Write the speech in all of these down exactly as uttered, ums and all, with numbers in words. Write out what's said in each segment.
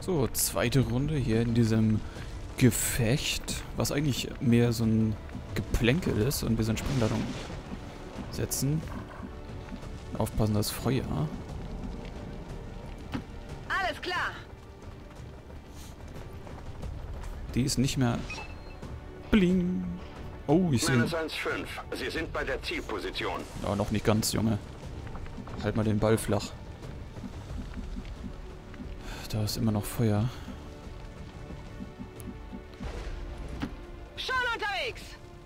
So, zweite Runde hier in diesem Gefecht, was eigentlich mehr so ein Geplänkel ist und wir sind Sprengladung setzen. Aufpassen, das Feuer. Alles klar. Die ist nicht mehr... Bling. Oh, ich sehe... Minus eins fünf. Sie sind bei der Zielposition. Aber noch nicht ganz, Junge. Halt mal den Ball flach. Da ist immer noch Feuer. Schon unterwegs.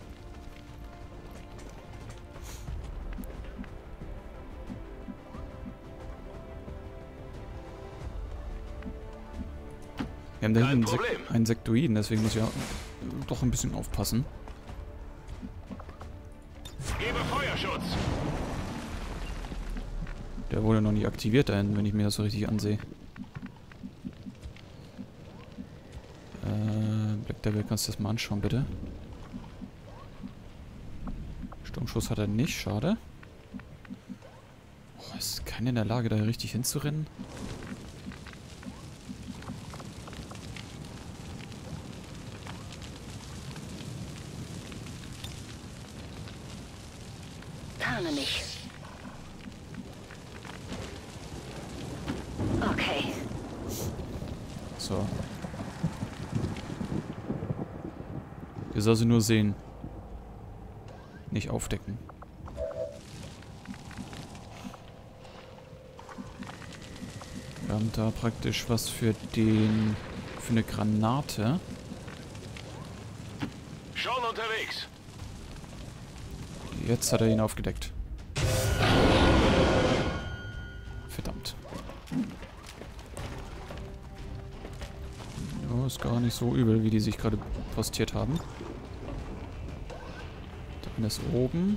Wir haben da Kein hinten einen, Problem. Sek einen Sektoiden, deswegen muss ich ja doch ein bisschen aufpassen. Gebe Feuerschutz. Der wurde noch nie aktiviert da hinten, wenn ich mir das so richtig ansehe. Äh, Black Devil, kannst du das mal anschauen, bitte? Sturmschuss hat er nicht, schade. Oh, ist keiner in der Lage, da richtig hinzurennen? Tarne mich. Okay. So. Wir sollen sie nur sehen. Nicht aufdecken. Wir haben da praktisch was für den... für eine Granate. Schon unterwegs. Jetzt hat er ihn aufgedeckt. Verdammt. Ja, ist gar nicht so übel, wie die sich gerade postiert haben. Der eine ist oben.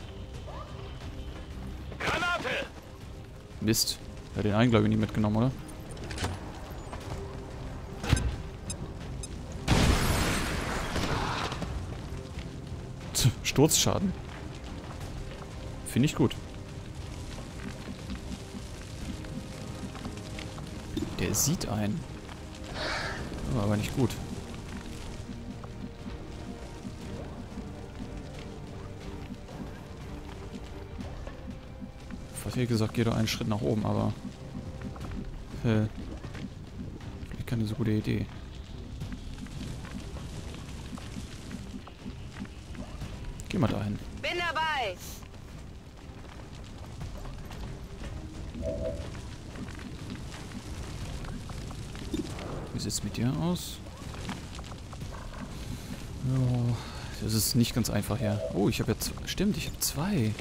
Granate. Mist. Er hat den einen, glaube ich, nicht mitgenommen, oder? Tch, Sturzschaden. Finde ich gut. Der sieht einen. Aber nicht gut. Fast wie gesagt, geht doch einen Schritt nach oben, aber... Äh, vielleicht keine so gute Idee. Geh mal dahin. Bin dabei. Wie sieht's mit dir aus? Ja, das ist nicht ganz einfach hier. Oh, ich habe jetzt... Stimmt, ich habe zwei.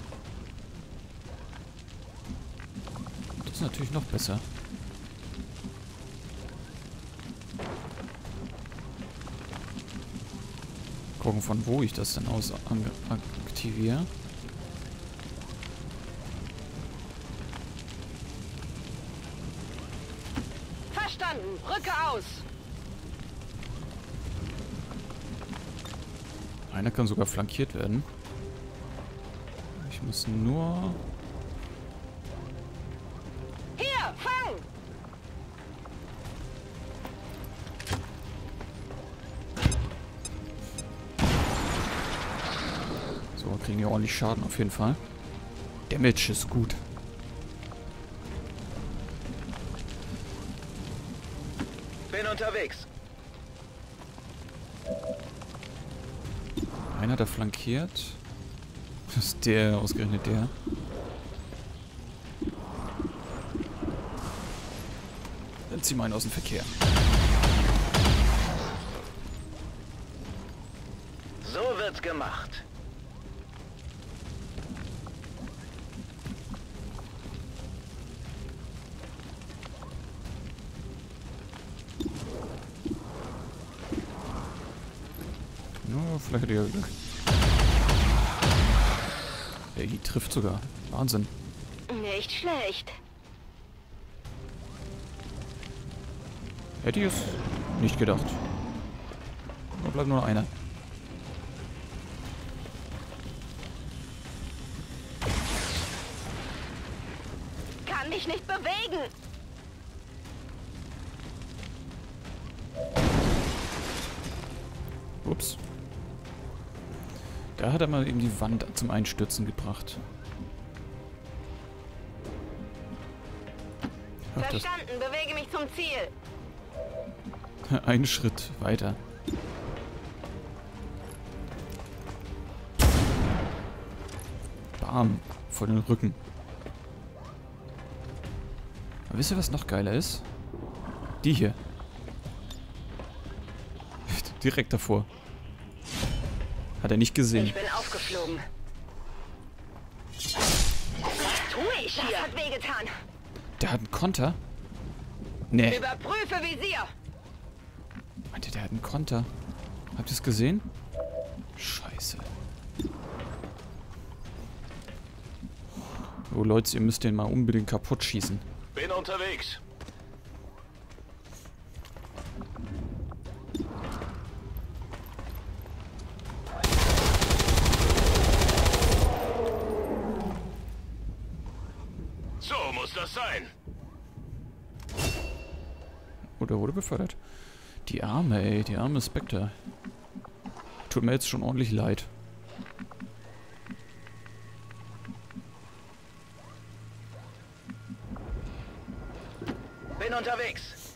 Das ist natürlich noch besser. Gucken, von wo ich das denn aus aktiviere. Verstanden. Rücke aus. Einer kann sogar flankiert werden. Ich muss nur... Hier, fang. So, kriegen wir ordentlich Schaden auf jeden Fall. Damage ist gut. Bin unterwegs. Einer hat er flankiert. Das ist der, ausgerechnet der. Dann ziehen wir einen aus dem Verkehr. So wird's gemacht. Ja, vielleicht hat er ja Glück. Ey, die trifft sogar. Wahnsinn. Nicht schlecht. Hätte ich es nicht gedacht. Da bleibt nur noch einer. Kann mich nicht bewegen. Ups. Da hat er mal eben die Wand zum Einstürzen gebracht. Ach, das Verstanden, bewege mich zum Ziel. ein Schritt weiter. Bam. Vor den Rücken. Aber wisst ihr, was noch geiler ist? Die hier. Direkt davor. Hat er nicht gesehen. Ich bin aufgeflogen. Was tue ich hier? Das hat wehgetan. Der hat einen Konter? Nee. Überprüfe Visier. Meinte, der hat einen Konter. Habt ihr es gesehen? Scheiße. Oh Leute, ihr müsst den mal unbedingt kaputt schießen. Bin unterwegs. So muss das sein. Oh, der wurde befördert. Die Arme, ey. Die arme Spectre. Tut mir jetzt schon ordentlich leid. Bin unterwegs.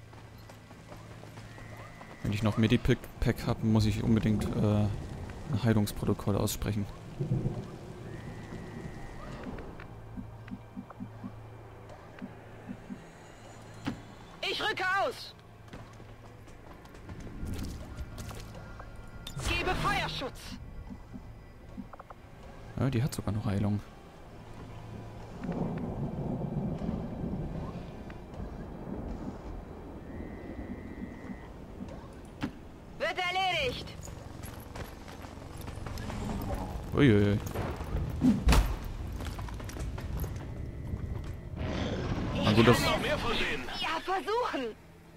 Wenn ich noch Medipack habe, muss ich unbedingt äh, ein Heilungsprotokoll aussprechen. Ich rücke aus. Gebe Feuerschutz. Ja, die hat sogar noch Heilung. Wird erledigt. Uiuiui. Na gut, das... Noch mehr von denen. Ja, versuchen.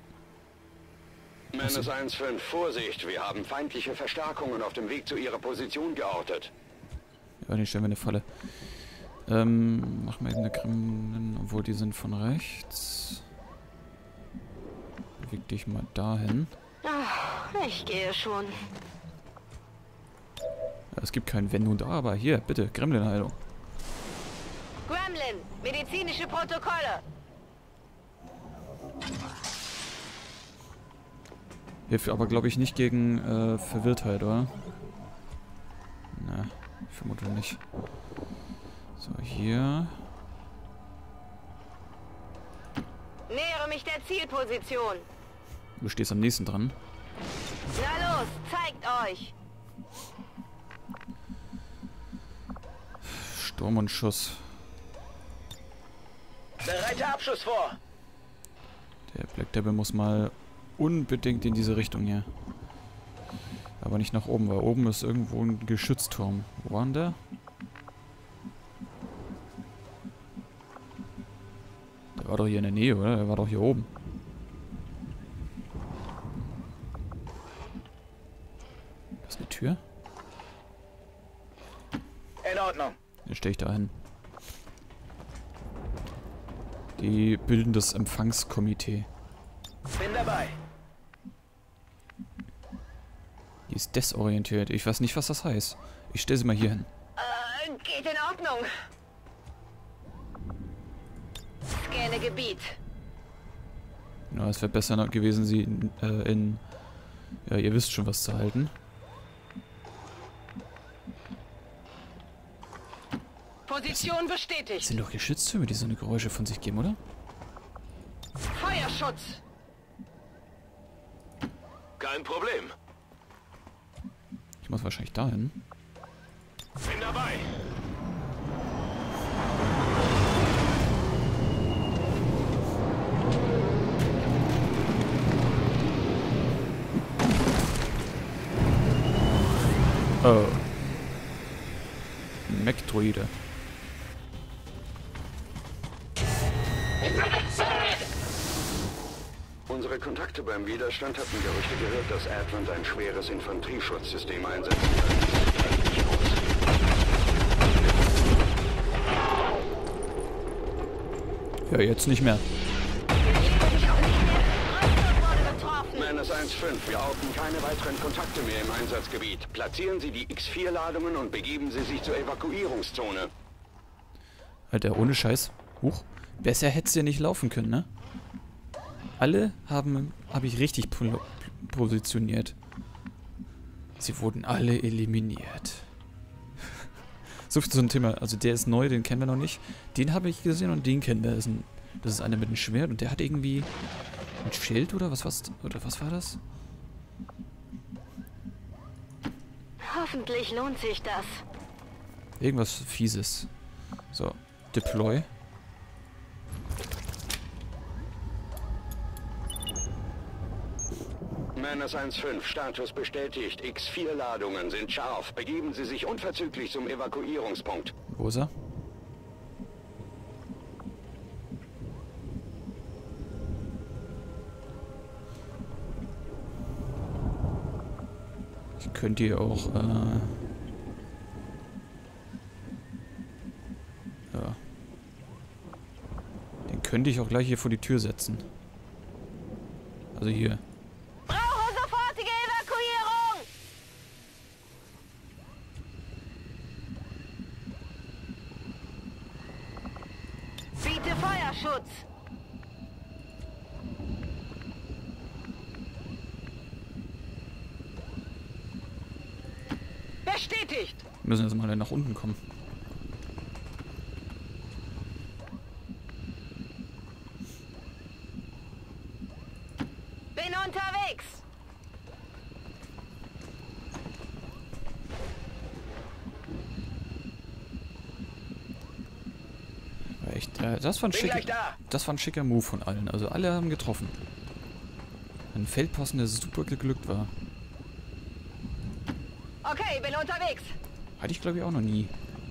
Menace eins fünf, Vorsicht, wir haben feindliche Verstärkungen auf dem Weg zu ihrer Position geortet. Ja, die stellen wir eine Falle. Ähm, machen wir eben eine Grimmen, obwohl die sind von rechts. Beweg dich mal dahin. Ach, ich gehe schon. Ja, es gibt kein Wenn und Aber. Hier, bitte, Gremlin-Heilung. Gremlin, medizinische Protokolle. Hilft aber, glaube ich, nicht gegen äh, Verwirrtheit, oder? Na, ich vermute nicht. So, hier. Nähere mich der Zielposition. Du stehst am nächsten dran. Na los, zeigt euch. Sturm und Schuss. Bereite Abschuss vor. Der Black Devil muss mal unbedingt in diese Richtung hier. Aber nicht nach oben, weil oben ist irgendwo ein Geschützturm. Wo war denn der? Der war doch hier in der Nähe, oder? Der war doch hier oben. Das ist eine Tür? In Ordnung. Dann stehe ich da hin. Die bilden das Empfangskomitee. Bin dabei. Die ist desorientiert. Ich weiß nicht, was das heißt. Ich stelle sie mal hier hin. Äh, geht in Ordnung. Scanne Gebiet. Ja, es wäre besser noch gewesen, sie in, äh, in... Ja, ihr wisst schon, was zu halten. Position Das bestätigt. sind doch Geschütztürme, die so eine Geräusche von sich geben, oder? Feuerschutz. Kein Problem. Ich muss wahrscheinlich dahin. Bin dabei. Oh. Mech-Droide. Unsere Kontakte beim Widerstand hatten Gerüchte gehört, dass Advent ein schweres Infanterieschutzsystem einsetzen kann. Ja, jetzt nicht mehr. Rüstung wurde getroffen. Menace eins fünf, wir orten keine weiteren Kontakte mehr im Einsatzgebiet. Platzieren Sie die X vier Ladungen und begeben Sie sich zur Evakuierungszone. Alter, ohne Scheiß. Huch. Besser hätte es ja nicht laufen können, ne? Alle haben, habe ich richtig po positioniert. Sie wurden alle eliminiert. So viel zu einem Thema. Also der ist neu, den kennen wir noch nicht. Den habe ich gesehen und den kennen wir. Das ist, ein, das ist einer mit einem Schwert und der hat irgendwie ein Schild oder was, was, oder was war das? Hoffentlich lohnt sich das. Irgendwas Fieses. So, Deploy. Menace eins fünf, Status bestätigt. X vier Ladungen sind scharf. Begeben Sie sich unverzüglich zum Evakuierungspunkt. Wo ist er? Ich könnte hier auch, äh... ja. Den könnte ich auch gleich hier vor die Tür setzen. Also hier. Brauche sofortige Evakuierung! Biete Feuerschutz! Bestätigt! Wir müssen jetzt mal nach unten kommen. Bin unterwegs! War echt, äh, das war ein Bin schicker, gleich da. das war ein schicker Move von allen. Also alle haben getroffen. Ein Feldposten, der super geglückt war. Okay, bin unterwegs! Hatte ich glaube ich auch noch nie.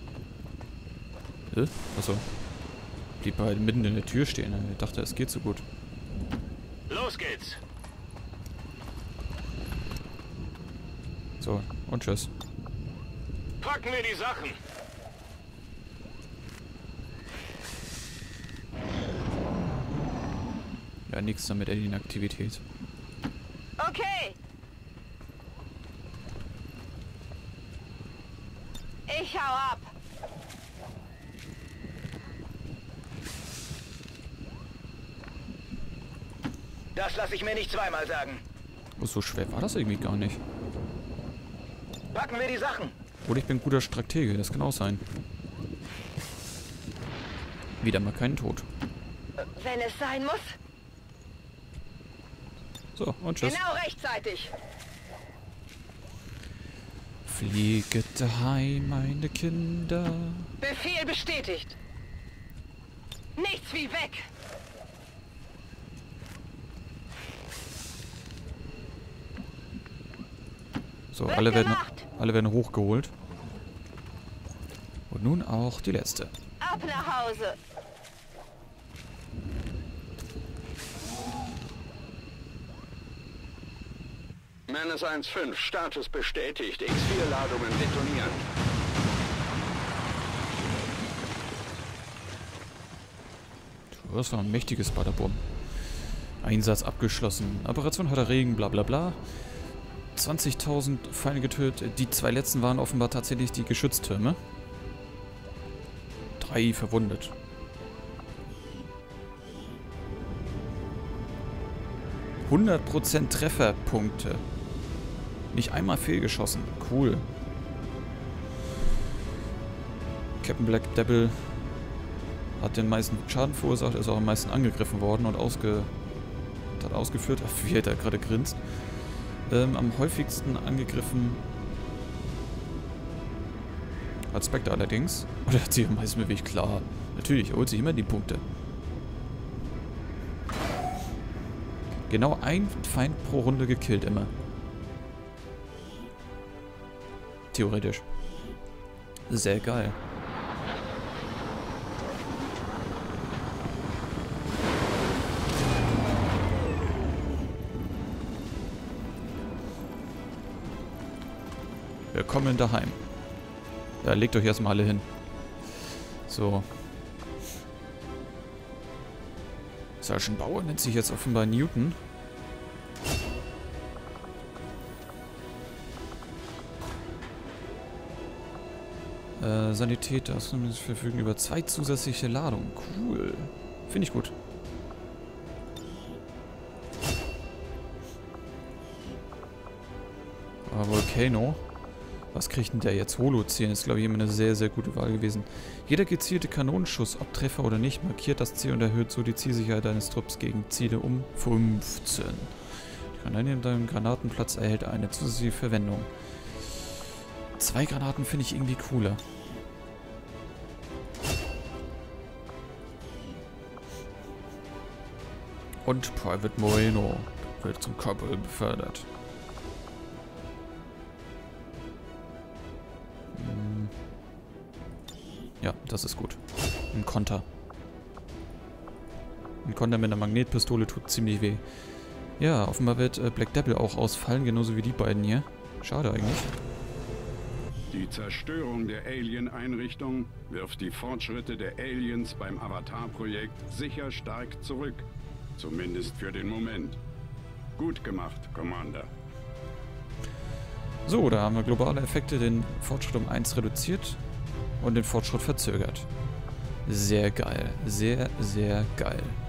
Äh? Achso. Blieb halt mitten in der Tür stehen. Ich dachte, es geht so gut. Los geht's. So, und tschüss. Packen wir die Sachen. Ja, nichts damit Alien-Aktivität. Okay! Ich hau ab! Das lasse ich mir nicht zweimal sagen. Oh, so schwer war das irgendwie gar nicht. Packen wir die Sachen. Oder ich bin ein guter Stratege, das kann auch sein. Wieder mal keinen Tod. Wenn es sein muss. So, und tschüss. Genau rechtzeitig. Flieget daheim, meine Kinder. Befehl bestätigt. Nichts wie weg. So, Wird alle werden, gemacht. alle werden hochgeholt. Und nun auch die letzte. Ab nach Hause. Menace eins fünf, Status bestätigt. X vier Ladungen detonieren. Das war ein mächtiges Badabum. Einsatz abgeschlossen. Operation Harter Regen, bla bla bla. zwanzigtausend Feinde getötet. Die zwei letzten waren offenbar tatsächlich die Geschütztürme. Drei verwundet. hundert Prozent Trefferpunkte. Nicht einmal fehlgeschossen. Cool. Captain Black Devil hat den meisten Schaden verursacht, ist auch am meisten angegriffen worden und ausge hat ausgeführt, wie er da gerade grinst. Ähm, am häufigsten angegriffen hat Spectre allerdings. Oder hat sie am meisten bewegt? Klar. Natürlich, er holt sich immer die Punkte. Genau ein Feind pro Runde gekillt immer. Theoretisch. Sehr geil. Willkommen daheim. Ja, legt euch erstmal alle hin. So. Sergeant Bauer nennt sich jetzt offenbar Newton. Äh, Sanitäter verfügen über zwei zusätzliche Ladungen. Cool. Finde ich gut. Aber Volcano. Was kriegt denn der jetzt? Holozählen ist, glaube ich, immer eine sehr, sehr gute Wahl gewesen. Jeder gezielte Kanonenschuss, ob Treffer oder nicht, markiert das Ziel und erhöht so die Zielsicherheit deines Trupps gegen Ziele um fünfzehn. Die Granate in deinem Granatenplatz erhält eine zusätzliche Verwendung. Zwei Granaten finde ich irgendwie cooler. Und Private Moreno wird zum Corporal befördert. Ja, das ist gut. Ein Konter. Ein Konter mit einer Magnetpistole tut ziemlich weh. Ja, offenbar wird äh, Black Devil auch ausfallen, genauso wie die beiden hier. Schade eigentlich. Die Zerstörung der Alien-Einrichtung wirft die Fortschritte der Aliens beim Avatar-Projekt sicher stark zurück. Zumindest für den Moment. Gut gemacht, Commander. So, da haben wir globale Effekte den Fortschritt um eins reduziert und den Fortschritt verzögert. Sehr geil. Sehr, sehr geil.